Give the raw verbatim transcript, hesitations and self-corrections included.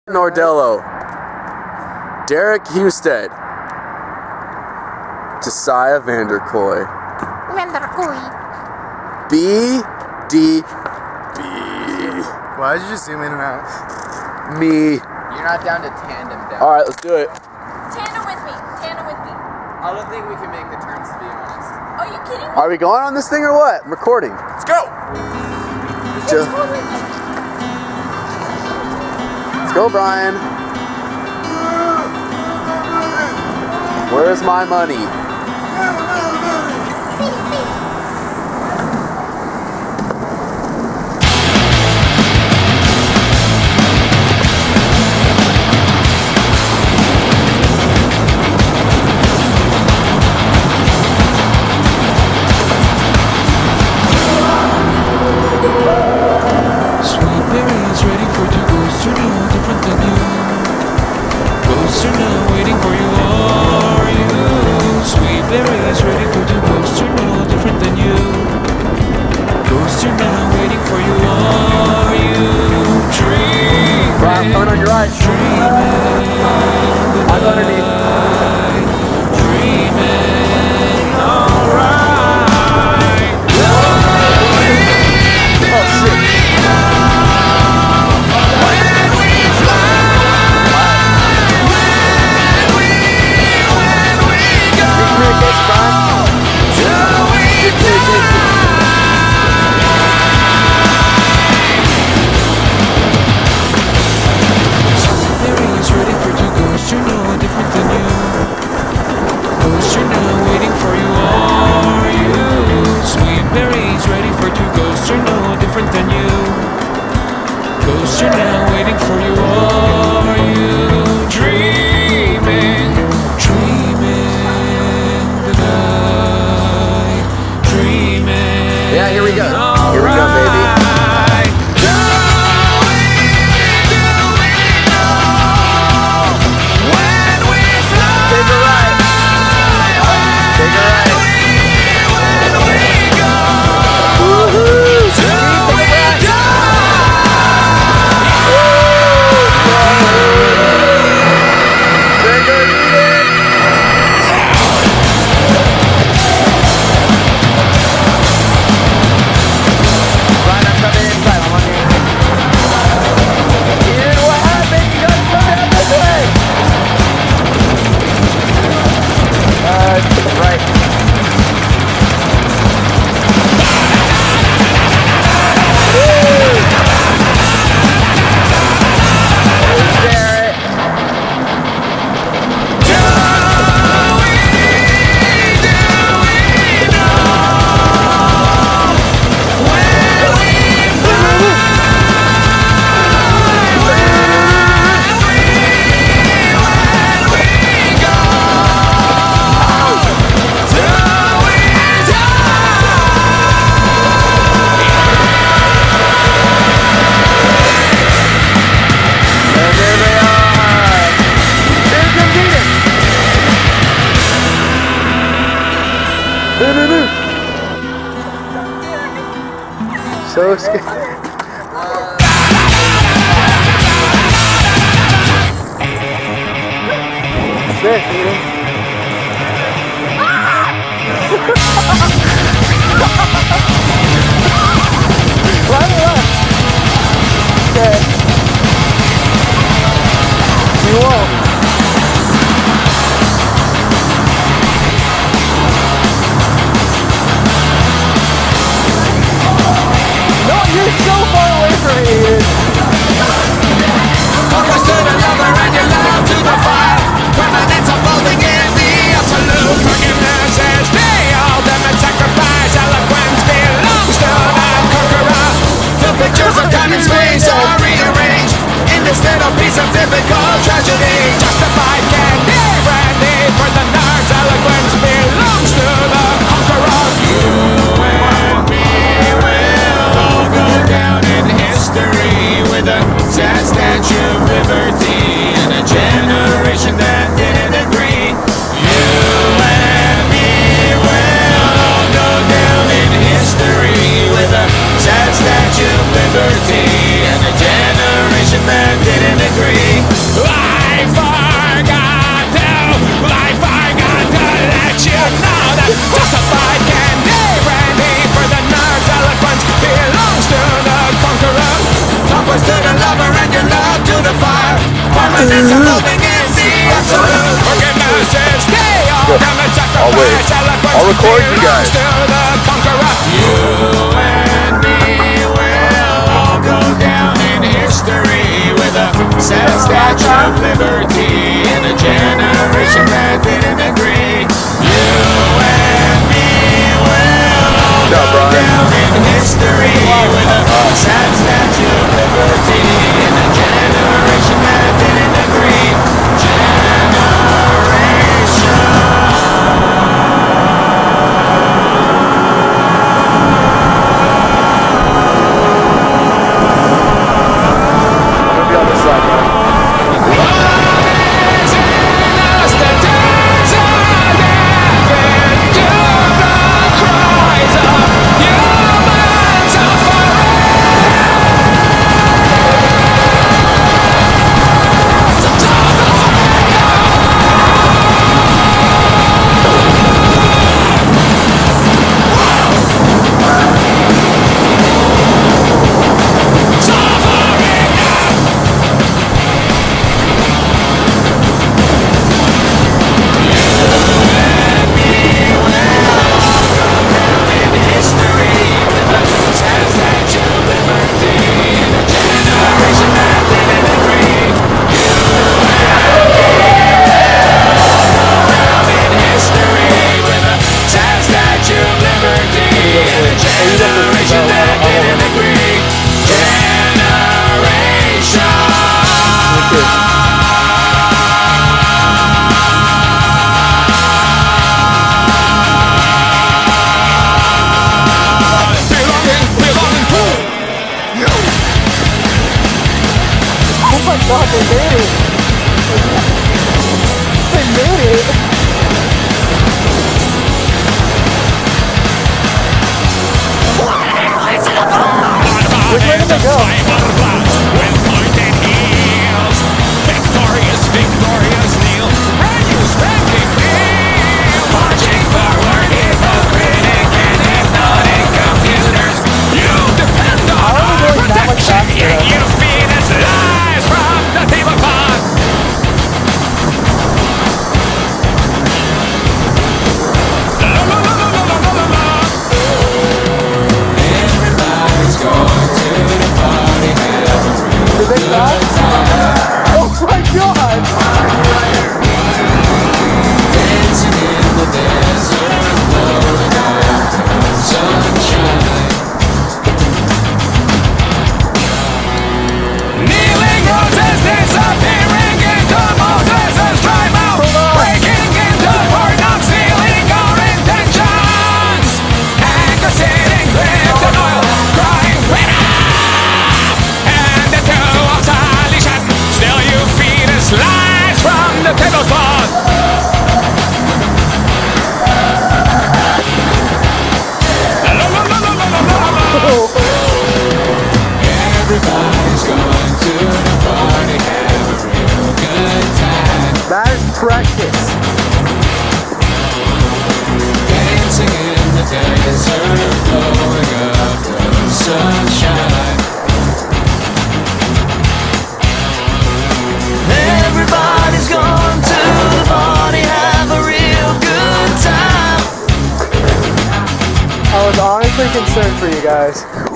Nordello, Derek Husted, Josiah Vanderkoy, Vanderkoy, B D B. Why did you zoom in and out? Me. You're not down to tandem down. All right, let's do it. Tandem with me. Tandem with me. I don't think we can make the turns, to be honest. Are you kidding me? Are we going on this thing or what? I'm recording. Let's go! It's Just, totally let's go, Brian. Where's my money? Coming on your right. I'm underneath. Dreaming, alright. Oh shit. When we fly, when we, when we go, till we die. You're now waiting for you. Are you dreaming, dreaming the night, dreaming? Yeah, here we go. Here we go, baby. Do we, do we know when we fly? Take a right. Take a right. When we go, Woohoo! till we die. So scared. Sick, dude. Right or left? Okay. You won't. You're so far away from me, dude. Focus to the lover and your love to the fire. Permanence unfolding in the absolute. Forgiveness is the ultimate sacrifice. Eloquence belongs to the conqueror. The pictures of time and space are rearranged in this little piece of typical tragedy. Justified candy, brandy for the nerds. Eloquence belongs to the conqueror. You and me will go down in history with a sad statue of liberty and a generation that didn't agree. You and me will go down in history with a sad statue of liberty and a generation that didn't agree. that's evolving in the absolute. Working masses, they all come and I'll wait. sacrifice. Eloquence I'll record you belongs guys. to the conqueror. You and me will all go down in history with a sad statue of liberty in a generation that didn't agree. You and me will all Yeah, go Brian. down in history with a sad statue of liberty in a generation that didn't agree. Oh my god, they made it! They made it! Which way did they go? Victorious, victorious kneel. Reduce, ranking kneel. Marching forward, hypocritic and hypnotic computers. You depend on How are our we going that much protection, faster? yet you feed us lies from the table pod. Everybody's going to the party, have a real Did they stop? Oh my god! dancing in the desert, blowing up sunshine. Kneeling roses disappearing into Moses' dry mouth, breaking into port, not stealing our intentions. Anchor sitting, drift in oil, crying freedom, and the two of salvation. Still you feed us lies from the tablecloth. Everybody's going to the party, have a real good time. That is precious. Dancing in the desert, blowing up the sunshine. Everybody's going to the party, have a real good time. I was honestly concerned for you guys.